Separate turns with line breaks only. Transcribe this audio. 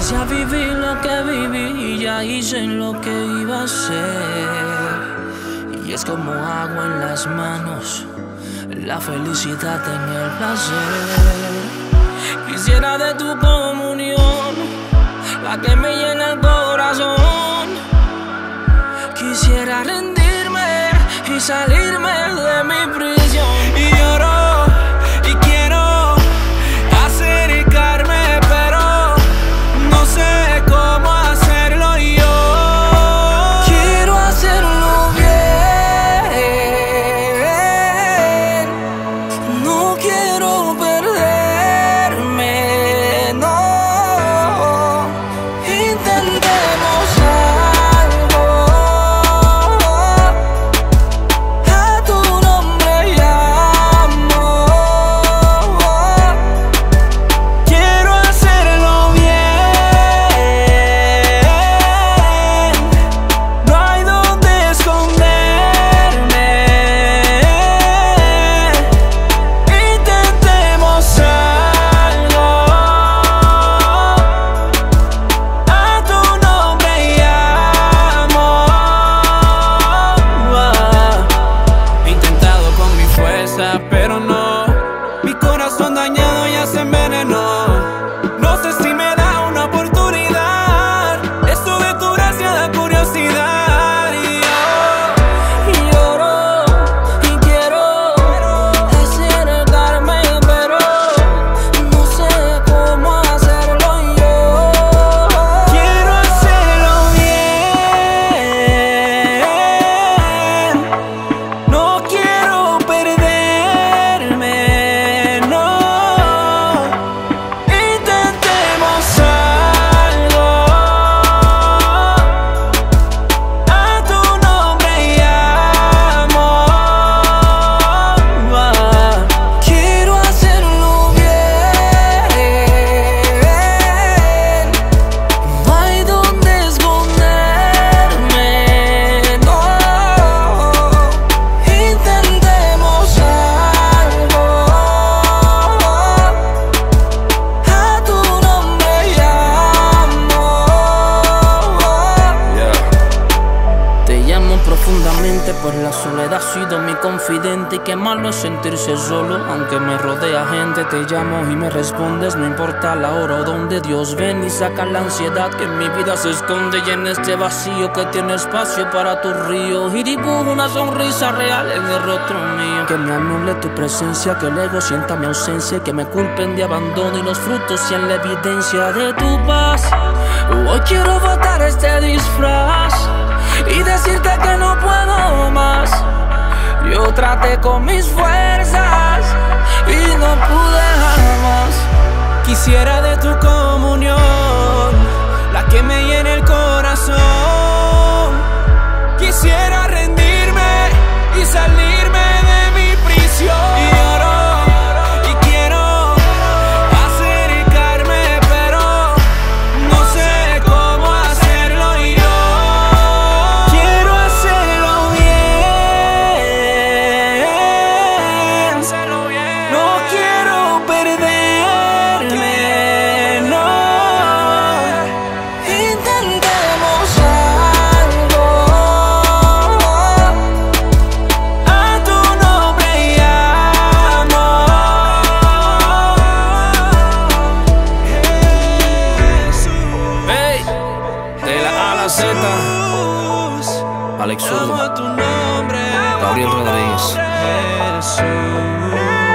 Ya viví lo que viví y ya hice lo que iba a hacer. Y es como agua en las manos, la felicidad en el placer. Quisiera de tu comunión, la que me llena el corazón. Quisiera rendirme y salirme de mi prisión. Y lloro y quiero acercarme, pero no sé cómo hacerlo yo. Quiero hacerlo bien, no quiero perderme, no. Intentemos algo, a tu nombre llamo. Quiero hacerlo bien, no hay donde esconderme. Intentemos algo, a tu nombre llamo. He intentado con mi fuerza, pero no. Mi corazón dañado ya se envenenó. No sé si me da una oportunidad. Esto de tu gracia da curiosidad. Y yo lloro y quiero acercarme, pero no sé cómo hacerlo yo. Quiero hacerlo bien, no quiero perderme, no. Intentemos algo, a tu nombre llamo. Quiero hacerlo bien, no hay donde esconderme, no. Intentemos algo, a tu nombre llamo. Te llamo profundamente, pues la soledad ha sido mi confidente. Y qué malo es sentirse solo, aunque me rodea gente. Te llamo y me respondes, no importa la hora o donde. Dios ven y saca la ansiedad que en mi vida se esconde. Y en este vacío que tiene espacio para tu río, y dibujo una sonrisa real en el rostro mío. Que me anule tu presencia, que el ego sienta mi ausencia, y que me culpen de abandono y los frutos sean la evidencia de tu paz. Hoy quiero botar este disfraz y decirte que no puedo más. Yo traté con mis fuerzas y no pude jamás. Quisiera de tu comunión, la que me llene el corazón. Quisiera rendirme y salirme de mi prisión. Y lloro y quiero acercarme, pero no sé cómo hacerlo yo. Quiero hacerlo bien, no quiero perderme, no. Intentemos algo, a tu nombre llamo. Hey, de la A a la Z, Alex Zurdo, Gabriel Rodríguez.